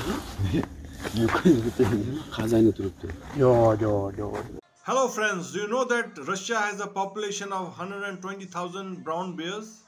Hello friends, do you know that Russia has a population of 120,000 brown bears?